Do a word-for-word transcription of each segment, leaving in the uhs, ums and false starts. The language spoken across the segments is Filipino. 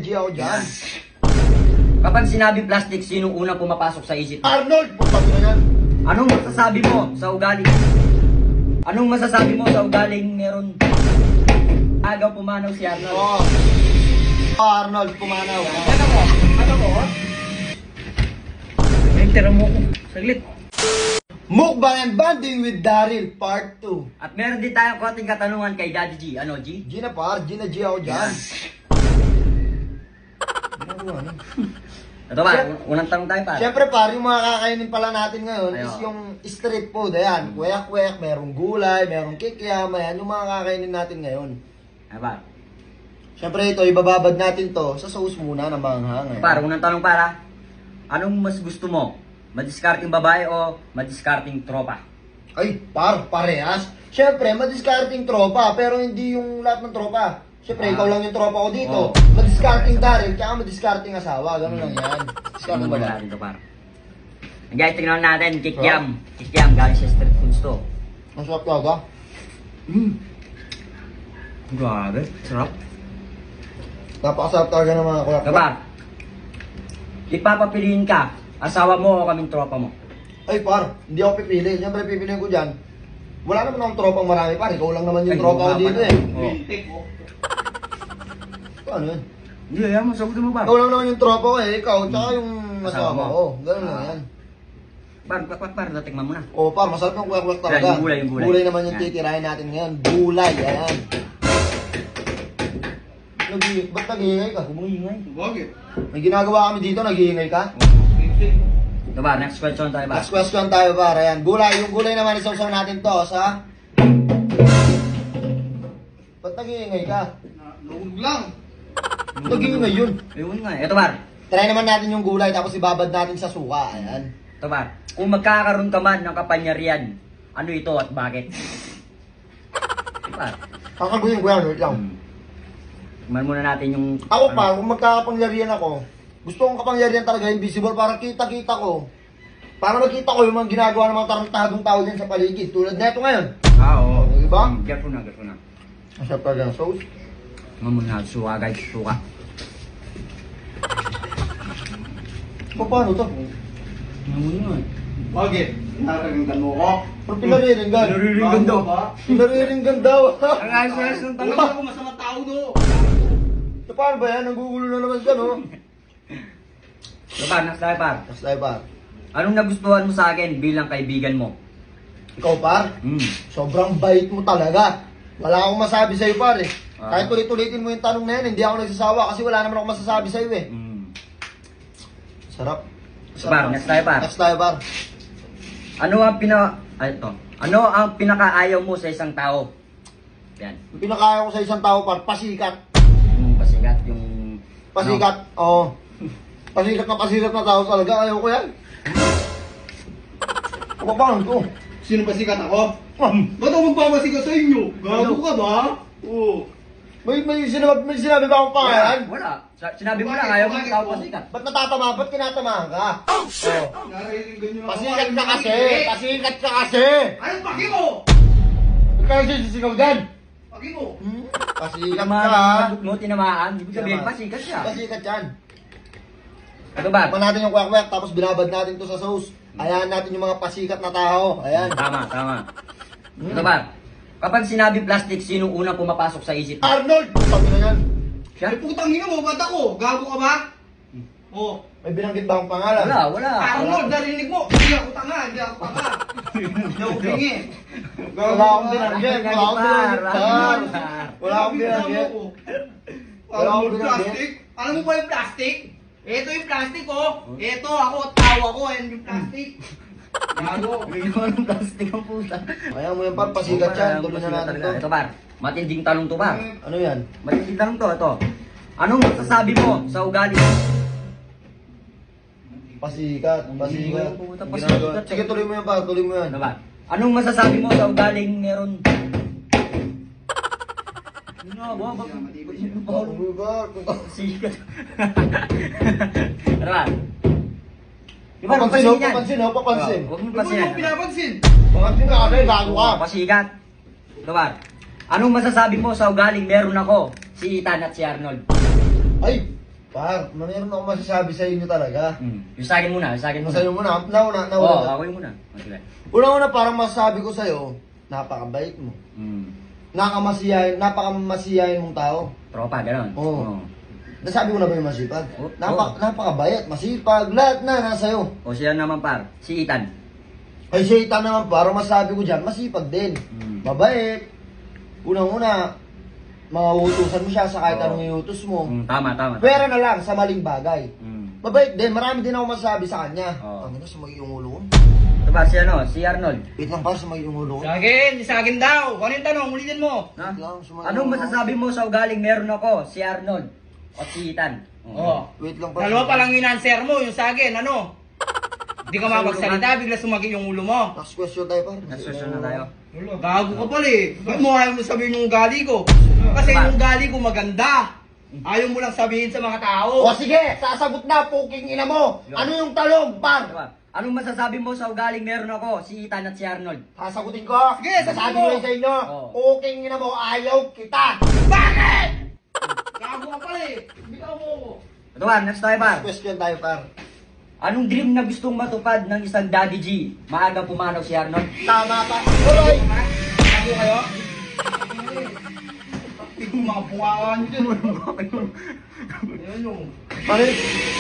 G ako dyan. Kapag sinabi plastic, sino unang pumapasok sa isip mo? Arnold! Puta mo na yan. Anong masasabi mo sa ugaling? Anong masasabi mo sa ugaling meron agaw pumanaw si Arnold? Oo. Oh, Arnold, pumanaw. Ano mo? Ano mo? May tira mo ko. Saglit. Mukbang and Banding with Daryl, part two. At meron din tayong konting katanungan kay Daddy G. Ano, G? G na par, G na G ako dyan. Ito ba? Unang tanong tayo pa. Siyempre par, yung mga kakainin pala natin ngayon Ayo. is yung street food. Ayan, kwek-kwek, merong gulay, merong kikiam, ayan, yung mga kakainin natin ngayon. Ano ba? Siyempre ito, ibababad natin to sa sauce muna ng manghang. Para, unang tanong para. Anong mas gusto mo? Madiskarting babae o madiskarting tropa? Ay, par, parehas. Siyempre, madiscarding tropa, pero hindi yung lahat ng tropa. Siyempre, Ah. ikaw lang yung tropa ko dito. Oh. Madiscarding Daryl, kaya madiscarding asawa. Ganun lang yan. Discarding Ano ba ba lang? natin ito, para? Guys, tingnan natin. Kikiam. Kikiam. Galing sa street foods to. Masarap talaga. Mm. Grabe. Sarap. Napakasarap talaga ng mga kulak. Diba? Ipapapiliin ka. Asawa mo o kaming tropa mo? Ay, par, hindi ako pipili. Siyempre, pipiliin ko dyan. Wala naman akong tropang marami, par. Ikaw lang naman yung Ay, tropa ko mukha dito pa eh. na. Oh. Ano yun? Hindi, yan. Masagot mo ba? Ikaw lang naman yung tropa ko eh. Ikaw, tsaka yung Asawa asawa mo. ko. Oh, ganun lang yan. Par, par, par, par. Natikman mo na. Oh, par, masarap yung kuyak-kuyak talaga. Yan, yung gulay, yung gulay. Gulay naman yung Yan. titirahin natin ngayon. Gulay, ayan. Nag ba't nag-iingay ka? Umingay. Bakit? May ginagawa kami dito, nag-iingay ka? Diba? Next question tayo ba? Next question tayo, par. Ayan, gulay. Yung gulay naman, isawsaw natin to sa... Ba't nag-iingay ka? Nahulog lang. Nag-iingay yun. Ayun nga. Ito, par. Try naman natin yung gulay, tapos ibabad natin sa suka. Ayan. Ito, par. Kung magkakaroon ka man ng kapangyarihan, ano ito at bakit? Par. Kakaguhin ko yan, wait lang. Hmm. Tingnan muna natin yung... Ako pa, kung magkakapangyarihan ako, gusto kong kapangyarihan talaga invisible para kita-kita ko. Para makita ko yung mga ginagawa ng mga tarantadong tao dyan sa paligid. Tulad na ito ngayon. Ah, oo. Diba? Hmm, Get ko na, get ko na. Masarap talaga ng sauce. Tingnan muna natin. Suka, guys. Suka. Pa- Paano to? Tingnan muna yun. Bakit? Nararinggan mo ko? Pero pinariringgan. Pinariringgan daw. ba? Pinariringgan daw. Ang ayos-ayos ng Tama tanong. ako masama tao do. So, paano ba yan? Nanggugulo na naman siya, no? Ito, par. Next tayo, par. Tapos tayo, par. Anong nagustuhan mo sa akin bilang kaibigan mo? Ikaw, par, Hmm. sobrang bait mo talaga. Wala akong masabi sa'yo, par, eh. Ah. Kahit ulit-ulitin mo yung tanong na yan, hindi ako nagsasawa kasi wala naman ako masasabi sa'yo, eh. Hmm. Sarap. Ito, par. Next tayo, par. Next tayo, par. Ano ang pina... Ay, ito. Ano ang pinakaayaw mo sa isang tao? Yan. Yung pinakaya ko sa isang tao, par, pasikat. Yung pasikat, yung... Pasikat, oo. Pasikat na pasikat na tao talaga, ayaw ko yan. Kapapang ko. Sino ba sikat ako? Ah, Ba't ako magpapasikat sa inyo? Gago ka ba? Oo. May, may, sinabi, may sinabi ba akong pangalan? Wala. Sa- Sinabi mo lang, ayaw mo ng tao pasikat. Ba't natatama? Ba't kinatamahan ka? Oh. Nararinggan nyo ako. Pasikat ka kasi! Pasikat ka kasi! Anong paki mo? Ba't ka nagsisisigaw dyan? Paki mo? Hmm? Pasikat Tinamaan, ka! sagot mo, tinamaan. Ibig sabihin, Tinamaan. pasikat siya. Pasikat yan. Ano ba? Takpan natin yung kwek-kwek, tapos binabad natin to sa sauce. Ayan natin yung mga pasikat na tao. Ayan. Tama, tama. Ano ba? Kapag sinabi plastic, sino unang pumapasok sa isip mo? Arnold! Putang na yan. Siya? Ay putang ina mo, ba't ako? Gago ka ba? Oo. May binanggit ba akong pangalan? Wala, wala. Arnold, narinig mo. Hindi ako tanga, hindi ako tanga. Hindi ako bingi. Wala akong binanggit. Wala akong binanggit. Par. Wala akong binanggit. Wala akong Arnold, binanggit. plastic? Alam mo ba yung plastic? Ito yung plastic oh. Ito ako, tao ako, yan yung plastic. Gago. Gagawa ng plastic ang puta. Kaya mo yan, par. Pasikat yan. Tuloy na natin to. Ito, par. Matinding talong to, par. Ano yan? Matinding talong to, ito. Anong masasabi mo sa ugali? Pasikat. Pasikat. Puta, Ginagawa. pasikat. Sige, tuloy mo yan, par. Tuloy mo yan. Ano ba? Anong masasabi mo sa ugaling meron? Ano ba? Oh, my God. Sikat. Ano ba? Di ba, Papansin, oh, papansin yan? papansin, oh, papansin. Oh, Huwag mo Huwag papansin mo yan. pinapansin. Papansin ka kasi, gago ka. Oh, pasikat. Ito ba? Anong masasabi mo sa ugaling meron ako? Si Ethan at si Arnold. Ay, Par, mayroon akong masasabi sa inyo talaga. Hmm. Yung sa akin muna, yung sa akin muna. Masa'yo muna, nauna, Oo, nauna. oh, ako yung muna. Oh, sige. Una-una, parang masasabi ko sa'yo, napakabait mo. Hmm. Nakamasiyahin, napakamasiyahin mong tao. Tropa, gano'n. Oo. Nasabi ko na ba yung masipag? Oo. Napak, napakabayat, masipag, lahat na nasa O siya naman par, si Ethan. Ay, Shaitan naman, parang masabi ko dyan, masipag din. Hmm. Mabait. Unang-una, mauutusan mo siya sa kahit Oo. anong iutos mo. Hmm, tama, tama. Pera na lang sa maling bagay. Hmm. Mabait din, marami din ako masasabi sa kanya. Oo. Ang ina, sa magiging ulo ko. Ito ba, si ano, si Arnold. Wait lang, para sa magiging ulo ko. Sa akin, sa akin daw. Ano yung tanong? Ulitin mo. Ha? Wait lang, sa magiging Anong ulo ko. masasabi mo sa ugaling meron ako, si Arnold? O si Ethan? Oo. Wait lang, para Dalawa pa lang yung answer mo, yung sa akin, ano? Hindi ka mapagsalita, bigla sumagi yung ulo mo. Next question tayo, par. Next question na tayo. Gago ka pala eh. Ba't mo ayaw mo sabihin yung ugali ko? Kasi yung ugali ko maganda. Ayaw mo lang sabihin sa mga tao. O sige, sasagot na, puking ina mo. Ano yung talong, Ito par? ba? Anong masasabi mo sa ugaling meron ako, si Ethan at si Arnold? Sasagutin ko. Sige, sasabi sasagot ko mo. rin sa inyo. Oo. Puking ina mo, ayaw kita. Bakit? Gago ka pala eh. Bitaw mo ko. Ito ba, next tayo ba? Next question tayo, par. Anong dream na gustong matupad ng isang Daddy G? Maagang pumanaw si Arnold? Tama pa. Alright. Gago kayo? Taktik yung mga bungawan nyo dyan. Ayan yung. Ano yung...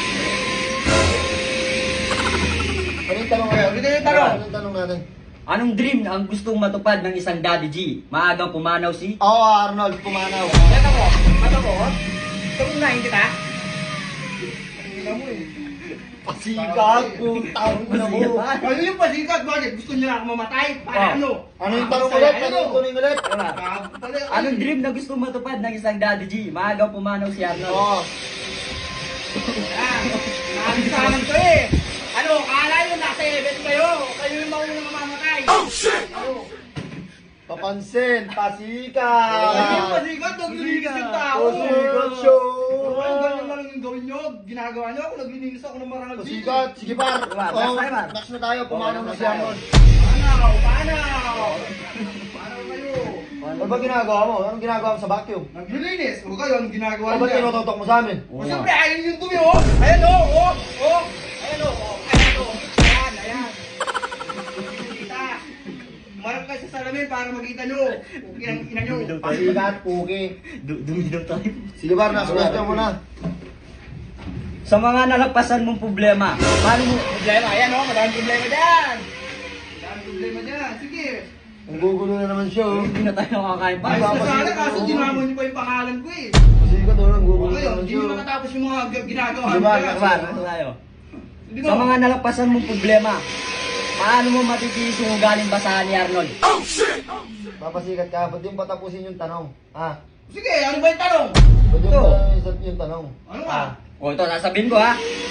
Ano yung tanong ngayon? Ano yung tanong? Ano yung tanong natin? Anong dream ang gustong matupad ng isang Daddy G? Maagang pumanaw si... Oo, Arnold, pumanaw. Ito ko. Ito ko. Turunahin kita. Tingnan mo eh. Pasikat, putang ina mo. Ano yung pasikat? Bakit? Gusto niyo na ako mamatay? Para Oh. ano? Ano yung tanong ulit? Ano yung tanong ulit? Ito ba? Gago pala. Anong dream na gustong matupad ng isang Daddy G? Maagang pumanaw si Arnold? Oo. Yan. Nakalisanan ko eh. Ano, kala nyo nasa event kayo. Kayo yung maunang mamamatay. Oh shit! Ano? Papansin, pasikat. Ano yung pasikat? Naglilinis yung tao. Pasikat show. Ano, ganyan na lang yung gawin nyo. Ginagawa nyo ako. Naglilinis ako ng marangal dito. Pasikat, sige par. Diba? Oh, Next tayo, par. next na tayo, pumanaw na si Arnold. Panaw! Panaw! Panaw kayo. Ano ba ginagawa mo? Anong ginagawa mo sa vacuum? Naglilinis. O kayo, anong ginagawa Ano ba niya? tinututok mo sa amin? O Oo siyempre, nga. ayan yung dumi, oh! Ayan, oh! Oh! Oh! Ayan, oh! Oh! Ayan, oh! Ayan, ayan! Kita! Umarap kayo sa salamin para makita nyo! Kung ang ina nyo! Pasikat, puki. Du- Dumi daw tayo. Sige par, next question mo na. Sa mga nalagpasan mong problema, paano mo... Problema, ayan, oh! Madaming problema dyan! Madaming problema dyan! Sige! Ang gugulo na naman siya, oh. Hindi na tayo makakain pa. Ayos na sana, Papasikat, kaso oo. dinamon nyo pa yung pangalan ko eh! Pasikat, oh. Ang O gugulo na kayo, naman hindi siya, nyo oh. matatapos yung mga g- ginagawa Diba, nyo. diba? Bar, ito tayo. Hindi Sa mga nalagpasan mong problema, paano mo matitiis yung ugaling basahan ni Arnold? Papasikat ka, ba't yung patapusin yung tanong? Ha? Sige, ano ba yung tanong? Ba't yung Ito. patapusin yung tanong? Ano nga? O ito, sasabihin ko ha.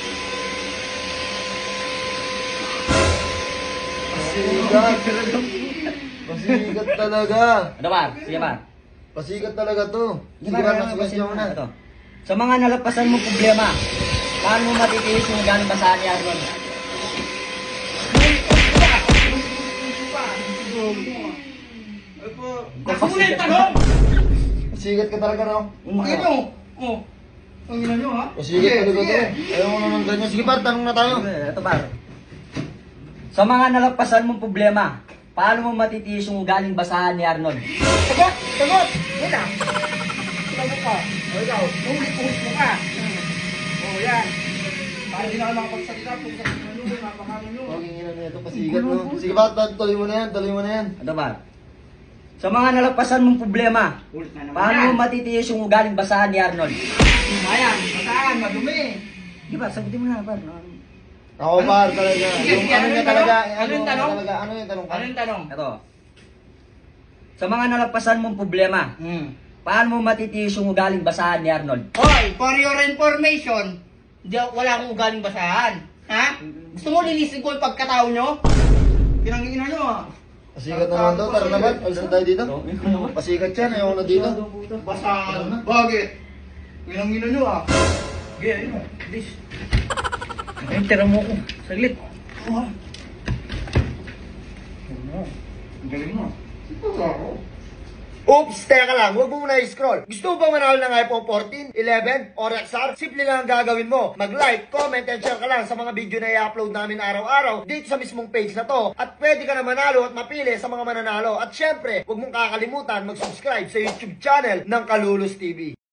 Pasikat. Pasikat talaga. Ano ba? Sige ba? Pasikat talaga to. Sige ba, next question mo na. Ito. Sa mga nalagpasan mong problema, paano mo matitiis yung ugaling basahan ni Arnold? Nasunod yung tanong! Pasikat ka talaga, no? Bakit nyo? Oh, ang ina nyo ha? Pasikat talaga to. Ayaw mo naman ganyan. Sige ba, tanong na tayo. Ito ba? Sa mga nalagpasan mong problema, paano mo matitiis yung ugaling basahan ni Arnold? Sagot! Sagot! Wala! Sagot ka. O ikaw, ulit-ulit mo ka. O yan. Para di na ako makapagsalita kung sa ano, napakaano nyo. Okay, yun na ito. Pasikat, no? Sige ba, tuloy mo na yan. Tuloy mo na yan. Ito ba? Sa mga nalagpasan mong problema, Ulit na naman paano yan. mo matitiis yung ugaling basahan ni Arnold? Ayan, masaan, madumi. Di ba? Sagutin mo na, par. Ako, par, talaga. Sige, Yung sige, ano ano niya yung talaga. tanong? Ano yung tanong? talaga? Ano yung tanong? Ano yung tanong? Ito. Sa mga nalagpasan mong problema, Hmm. paano mo matitiis yung ugaling basahan ni Arnold? Hoy, for your information, di, wala akong ugaling basahan. Ha? Gusto mo linisin ko yung pagkatao nyo? Pinangingina nyo ah. Pasikat na naman to. Tara na ba? Alis na tayo dito. Pasikat yan. Ayaw na dito. Basahan. Bakit? Pinangingina nyo ah. Sige, ayun o. Please. Ay, tira mo ko. Saglit. Oh. Ano? Ang galing mo. Ito ako. Oops, teka lang, huwag mo muna i-scroll. Gusto mo ba manalo ng iPhone fourteen, eleven, or X R? Simple lang ang gagawin mo. Mag-like, comment, and share ka lang sa mga video na i-upload namin araw-araw dito sa mismong page na to. At pwede ka na manalo at mapili sa mga mananalo. At syempre, huwag mong kakalimutan mag-subscribe sa YouTube channel ng Kalulus T V.